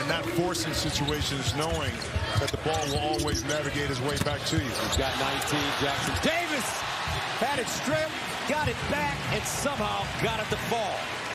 and not forcing situations, knowing that the ball will always navigate his way back to you. He's got 19, Jackson Davis had it stripped, got it back, and somehow got it to fall.